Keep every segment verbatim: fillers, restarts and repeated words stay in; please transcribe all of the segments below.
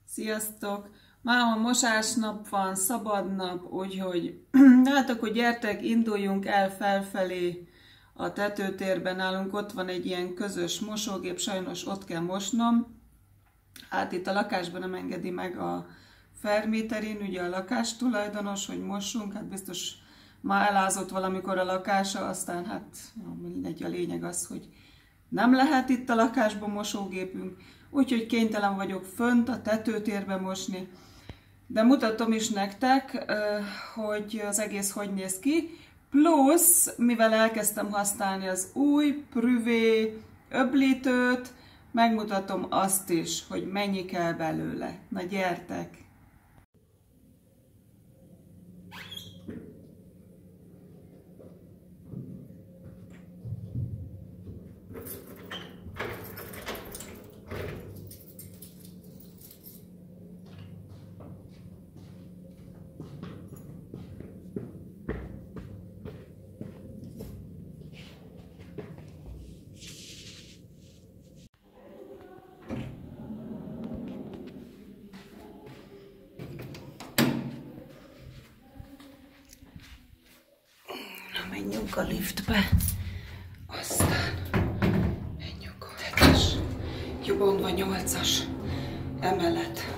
Sziasztok! Máma mosásnap van, szabad nap, úgyhogy hát akkor gyertek, induljunk el felfelé a tetőtérben. Nálunk ott van egy ilyen közös mosógép, sajnos ott kell mosnom. Hát itt a lakásban nem engedi meg a Ferméterin, ugye a lakástulajdonos, hogy mossunk, hát biztos ma elázott valamikor a lakása, aztán hát mindegy, a lényeg az, hogy nem lehet itt a lakásban mosógépünk, úgyhogy kénytelen vagyok fönt a tetőtérben mosni. De mutatom is nektek, hogy az egész hogy néz ki. Plusz, mivel elkezdtem használni az új Prüvé öblítőt, megmutatom azt is, hogy mennyi kell belőle. Na gyertek! Menjünk a liftbe, aztán menjünk a hetes, jobban van nyolcas emelet.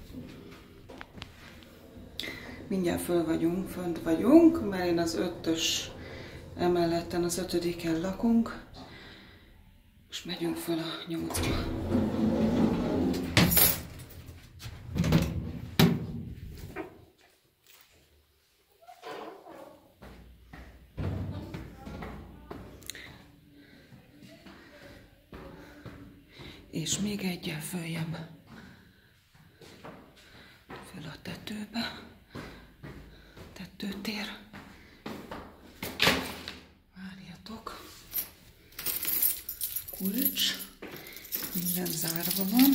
Mindjárt föl vagyunk, fönt vagyunk, mert én az ötös emeleten, az ötödiken lakunk, és megyünk föl a nyolcba. És még egyel följebb, föl a tetőbe, tetőtér. Várjatok, kulcs, minden zárva van.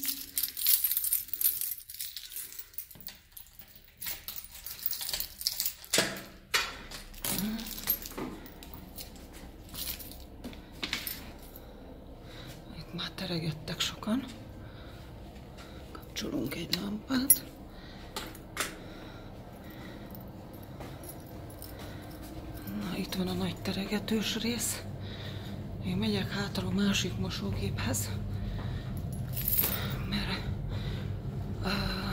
Már teregettek sokan. Kapcsolunk egy lámpát. Na, itt van a nagy teregetős rész. Én megyek hátra a másik mosógéphez, mert uh,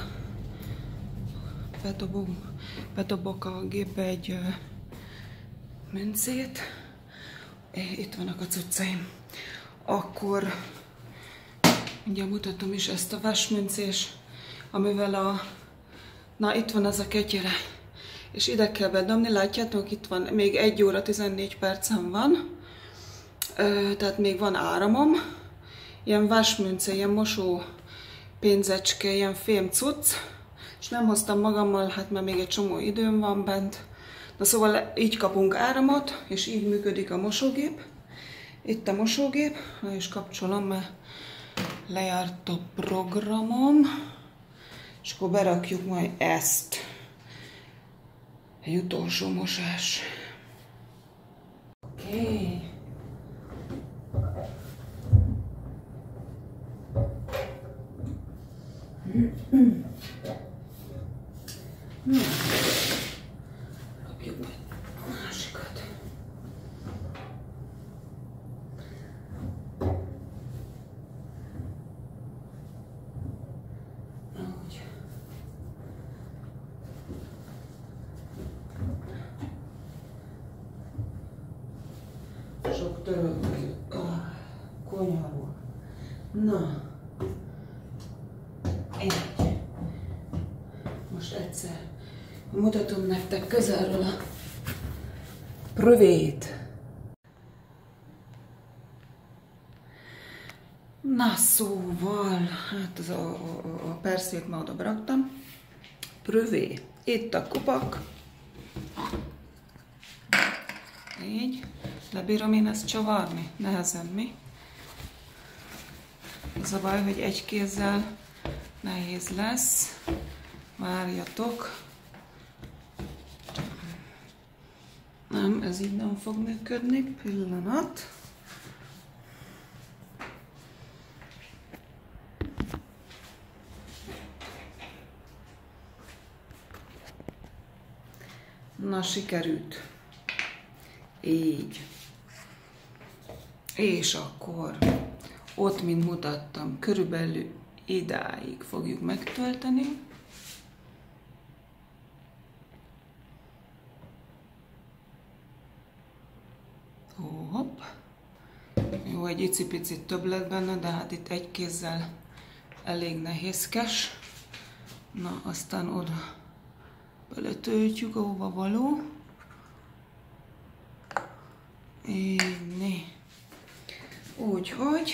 bedobok, bedobok a gépbe egy uh, müncét. Itt vannak a cuccaim. Akkor ugye mutatom is ezt a vasmüncés, amivel a... Na, itt van az a ketyere, és ide kell bedobni, látjátok, itt van, még egy óra tizennégy percem van, Ö, tehát még van áramom. Ilyen vasmünce, ilyen mosó pénzecske, ilyen fém cucc, és nem hoztam magammal, hát mert még egy csomó időm van bent. Na szóval így kapunk áramot, és így működik a mosógép. Itt a mosógép, na és kapcsolom, mert lejárt a programom, és akkor berakjuk majd ezt. Egy utolsó mosás. Oké. Okay. Rakjuk majd a másikat. Sok török a konyhából. Na, egy. Most egyszer mutatom nektek közelről a Prüvét. Na szóval, hát az a, a, a perszét már oda beraktam. Prüvé. Itt a kupak. Így. Lebírom én ezt csavarni? Nehezen, mi? Az a baj, hogy egy kézzel nehéz lesz. Várjatok. Nem, ez így nem fog működni. Pillanat. Na, sikerült. Így. És akkor ott, mint mutattam, körülbelül idáig fogjuk megtölteni. Ó, hopp. Jó, egy icipicit több lett benne, de hát itt egy kézzel elég nehézkes. Na, aztán oda beletöltjük, ahova való. Így, úgyhogy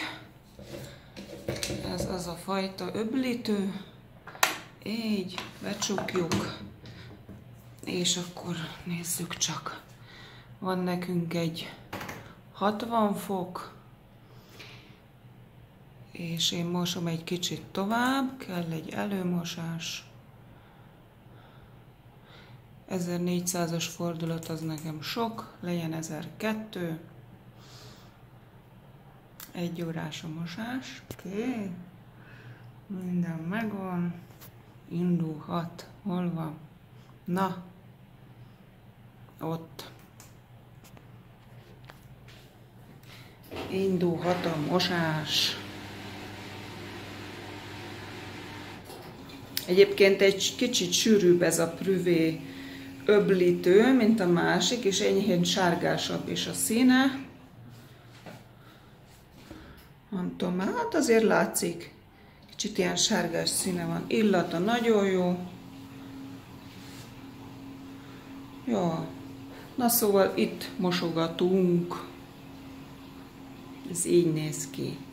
ez az a fajta öblítő. Így becsukjuk, és akkor nézzük csak. Van nekünk egy hatvan fok, és én mosom egy kicsit tovább, kell egy előmosás. ezernégyszázas fordulat az nekem sok, legyen ezerkettő. Egy órás a mosás. Oké. Okay. Minden megvan. Indulhat. Hol van? Na. Ott. Indulhat a mosás. Egyébként egy kicsit sűrűbb ez a prüvé öblítő, mint a másik, és enyhén sárgásabb is a színe. Nem tudom, hát azért látszik. Kicsit ilyen sárgás színe van. Illata nagyon jó. Jó. Na szóval itt mosogatunk. Ez így néz ki.